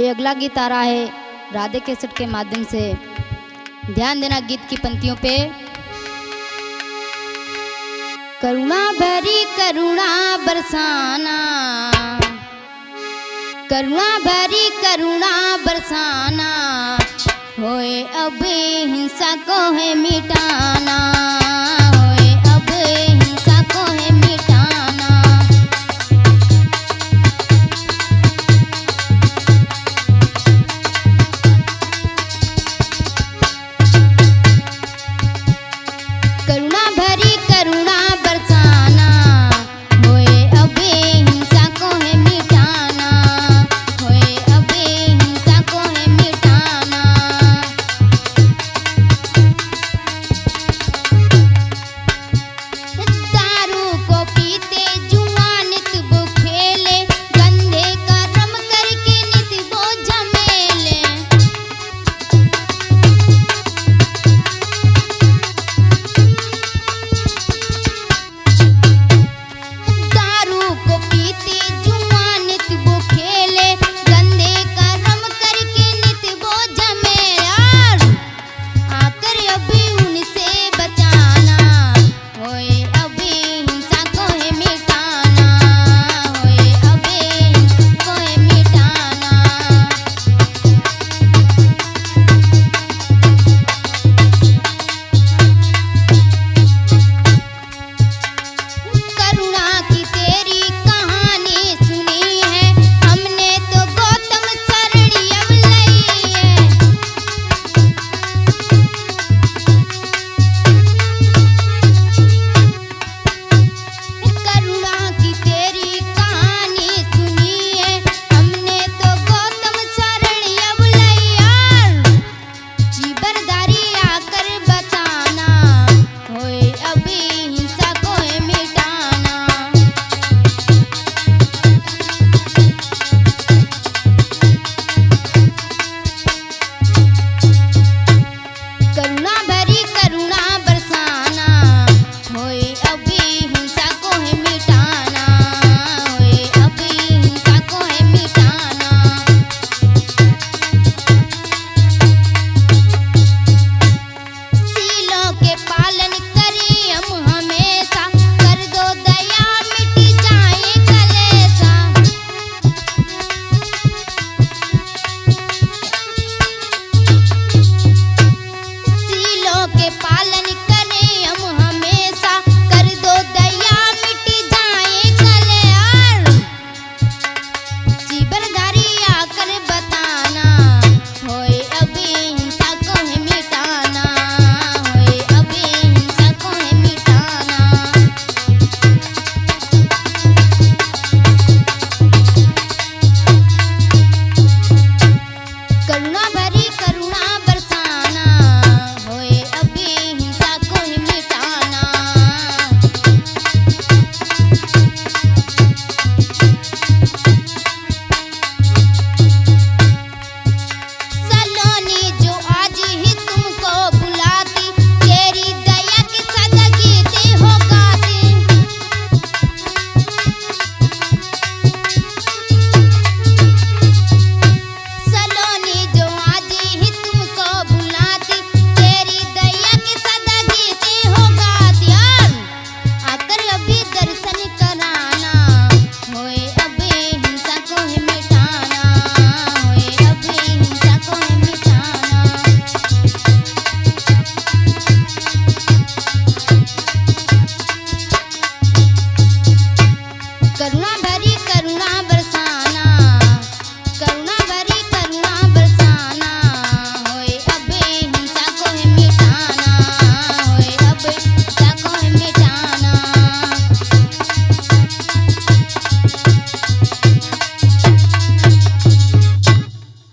ये अगला गीत आ रहा है राधे कैसेट के माध्यम से। ध्यान देना गीत की पंक्तियों पे। करुणा भरी करुणा बरसाना, करुणा भरी करुणा बरसाना, होए अब हिंसा को है मिटाना, होए अब हिंसा को है मिटाना। करुणा भरी करुणा बरसाना, होए अब हिंसा को है मिटाना, होए अब हिंसा को है मिटाना। दारू को पीते जुआ नित वो खेले, गंधे कर्म करके नित वो झमेले। दारू को पीते जुआ नित वो खेले, गंदे कर्म करके नित वो झमेले। आकर अभी उनसे बचाना, होए अभी हिंसा को है मिटाना, होए अभी हिंसा को है मिटाना। करुणा की तेरी कहानी सुनी है हमने तो गौतम शरण अब लई है। करुणा की तेरी कहानी सुनी है हमने तो गौतम शरण अब लई। यार जीवरदारी